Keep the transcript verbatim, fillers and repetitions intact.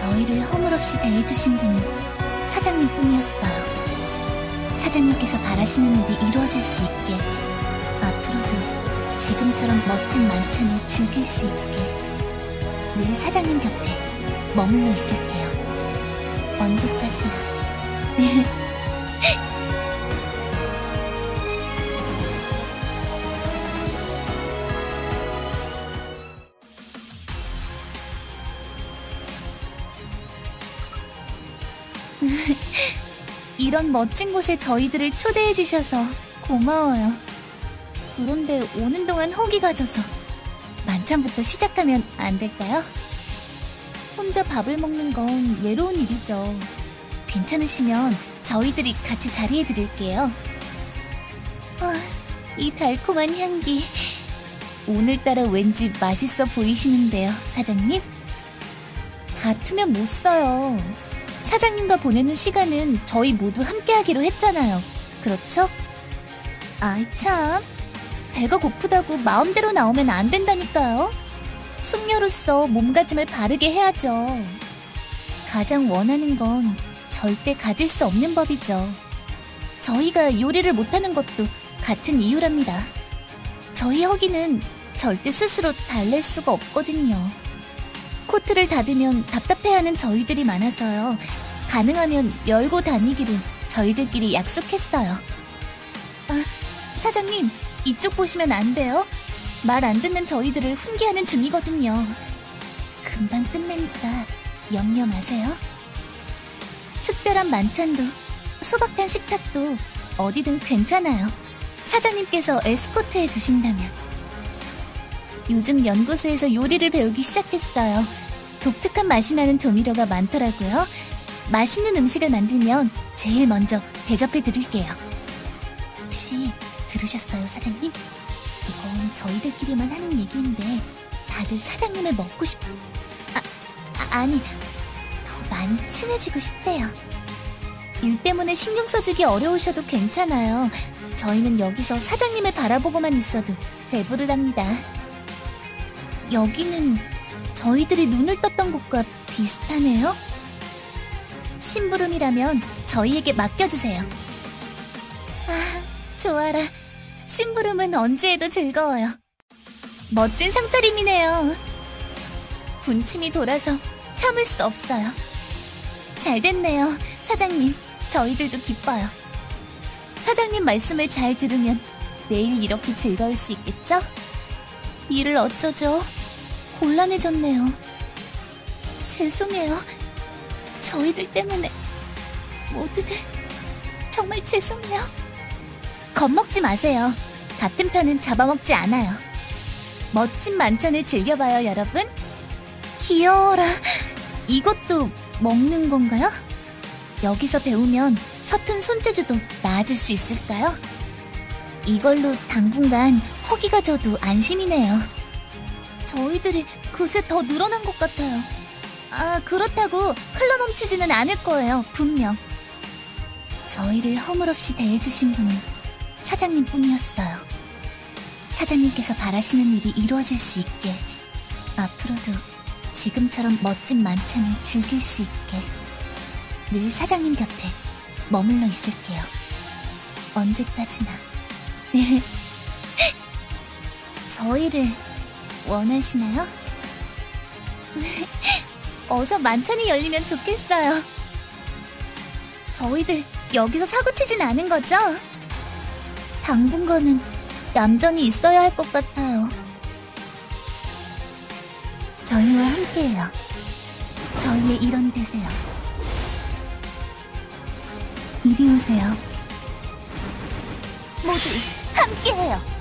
저희를 허물없이 대해주신 분은 사장님뿐이었어요. 사장님께서 바라시는 일이 이루어질 수 있게, 앞으로도 지금처럼 멋진 만찬을 즐길 수 있게 늘 사장님 곁에 머물러 있을게요. 언제까지나. 이런 멋진 곳에 저희들을 초대해주셔서 고마워요. 그런데 오는 동안 허기가 져서 만찬부터 시작하면 안 될까요? 혼자 밥을 먹는 건 외로운 일이죠. 괜찮으시면 저희들이 같이 자리해드릴게요. 아, 이 달콤한 향기. 오늘따라 왠지 맛있어 보이시는데요, 사장님? 다투면 못 써요. 사장님과 보내는 시간은 저희 모두 함께하기로 했잖아요. 그렇죠? 아이 참, 배가 고프다고 마음대로 나오면 안 된다니까요. 숙녀로서 몸가짐을 바르게 해야죠. 가장 원하는 건 절대 가질 수 없는 법이죠. 저희가 요리를 못하는 것도 같은 이유랍니다. 저희 허기는 절대 스스로 달랠 수가 없거든요. 코트를 닫으면 답답해하는 저희들이 많아서요. 가능하면 열고 다니기로 저희들끼리 약속했어요. 아, 사장님, 이쪽 보시면 안 돼요? 말 안 듣는 저희들을 훈계하는 중이거든요. 금방 끝나니까 염려 마세요. 특별한 만찬도, 소박한 식탁도 어디든 괜찮아요. 사장님께서 에스코트 해주신다면. 요즘 연구소에서 요리를 배우기 시작했어요. 독특한 맛이 나는 조미료가 많더라고요. 맛있는 음식을 만들면 제일 먼저 대접해드릴게요. 혹시 들으셨어요, 사장님? 이건 저희들끼리만 하는 얘기인데 다들 사장님을 먹고 싶... 아, 아, 아니, 더 많이 친해지고 싶대요. 일 때문에 신경 써주기 어려우셔도 괜찮아요. 저희는 여기서 사장님을 바라보고만 있어도 배부르답니다. 여기는 저희들이 눈을 떴던 곳과 비슷하네요? 심부름이라면 저희에게 맡겨주세요. 아, 좋아라. 심부름은 언제 해도 즐거워요. 멋진 상차림이네요. 군침이 돌아서 참을 수 없어요. 잘 됐네요, 사장님. 저희들도 기뻐요. 사장님 말씀을 잘 들으면 매일 이렇게 즐거울 수 있겠죠? 일을 어쩌죠? 곤란해졌네요. 죄송해요. 저희들 때문에 모두들 정말 죄송해요. 겁먹지 마세요. 같은 편은 잡아먹지 않아요. 멋진 만찬을 즐겨봐요, 여러분. 귀여워라. 이것도 먹는 건가요? 여기서 배우면 서툰 손재주도 나아질 수 있을까요? 이걸로 당분간 허기가 져도 안심이네요. 저희들이 그새 더 늘어난 것 같아요. 아, 그렇다고 흘러넘치지는 않을 거예요, 분명. 저희를 허물없이 대해주신 분은 사장님뿐이었어요. 사장님께서 바라시는 일이 이루어질 수 있게, 앞으로도 지금처럼 멋진 만찬을 즐길 수 있게 늘 사장님 곁에 머물러 있을게요. 언제까지나. 저희를 원하시나요? 어서 만찬이 열리면 좋겠어요. 저희들 여기서 사고치진 않은 거죠? 당분간은 얌전히 있어야 할 것 같아요. 저희와 함께해요. 저희의 일원 되세요. 이리 오세요. 모두 함께해요.